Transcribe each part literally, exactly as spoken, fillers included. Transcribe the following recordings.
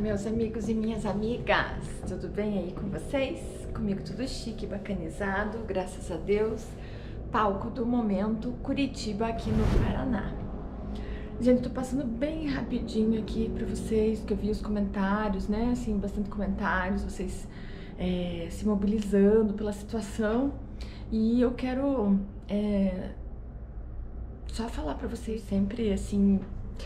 meus amigos e minhas amigas, tudo bem aí com vocês? Comigo tudo chique, bacanizado, graças a Deus. Palco do momento, Curitiba, aqui no Paraná. Gente, tô passando bem rapidinho aqui pra vocês, que eu vi os comentários, né, assim, bastante comentários, vocês é, se mobilizando pela situação. E eu quero é, só falar pra vocês sempre, assim,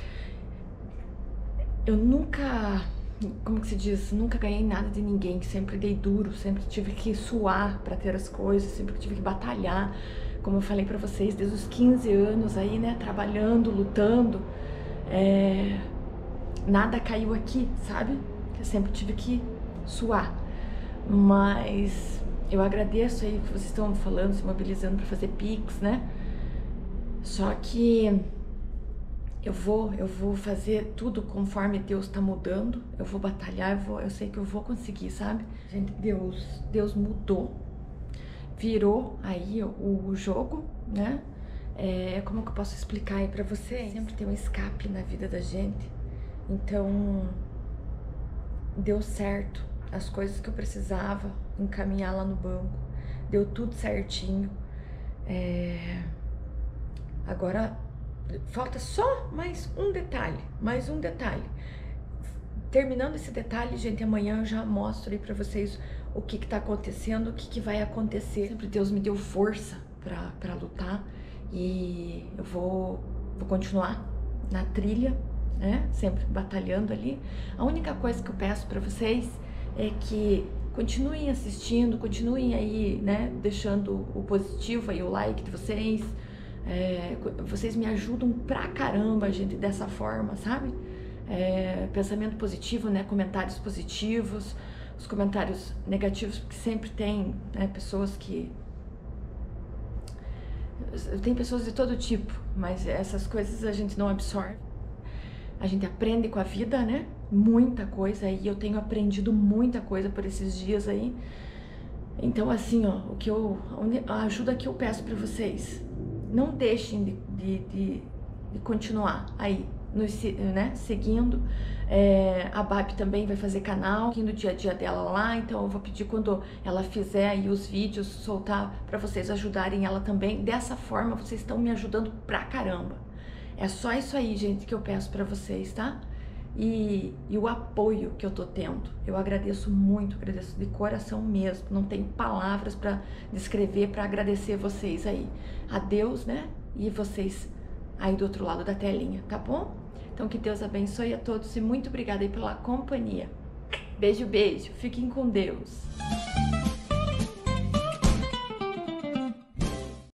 eu nunca, como que se diz, nunca ganhei nada de ninguém, sempre dei duro, sempre tive que suar pra ter as coisas, sempre tive que batalhar, como eu falei pra vocês, desde os quinze anos aí, né, trabalhando, lutando, é, nada caiu aqui, sabe? Eu sempre tive que suar, mas eu agradeço aí que vocês estão falando, se mobilizando pra fazer Pix, né? Só que eu vou, eu vou fazer tudo conforme Deus tá mudando, eu vou batalhar, eu, vou, eu sei que eu vou conseguir, sabe? Gente, Deus, Deus mudou, virou aí o, o jogo, né? É, como que eu posso explicar aí pra vocês? Sempre tem um escape na vida da gente, então deu certo as coisas que eu precisava encaminhar lá no banco, deu tudo certinho, é, agora falta só mais um detalhe, mais um detalhe. Terminando esse detalhe, gente, amanhã eu já mostro aí pra vocês o que que tá acontecendo, o que que vai acontecer. Sempre Deus me deu força pra, pra lutar e eu vou, vou continuar na trilha, né, sempre batalhando ali. A única coisa que eu peço pra vocês é que continuem assistindo, continuem aí, né, deixando o positivo aí, o like de vocês. É, vocês me ajudam pra caramba, gente, dessa forma, sabe? É, pensamento positivo, né? Comentários positivos, os comentários negativos, porque sempre tem, né, pessoas que... Tem pessoas de todo tipo, mas essas coisas a gente não absorve. A gente aprende com a vida, né? Muita coisa, e eu tenho aprendido muita coisa por esses dias aí. Então, assim, ó, o que eu, a ajuda que eu peço pra vocês, não deixem de, de, de, de continuar aí, nos, né, seguindo. É, a Babi também vai fazer canal no dia a dia dela lá, então eu vou pedir quando ela fizer aí os vídeos, soltar pra vocês ajudarem ela também. Dessa forma, vocês estão me ajudando pra caramba. É só isso aí, gente, que eu peço pra vocês, tá? E, e o apoio que eu tô tendo, eu agradeço muito, agradeço de coração mesmo, não tenho palavras para descrever, para agradecer vocês aí, a Deus, né, e vocês aí do outro lado da telinha, tá bom? Então que Deus abençoe a todos e muito obrigada aí pela companhia. Beijo, beijo, fiquem com Deus.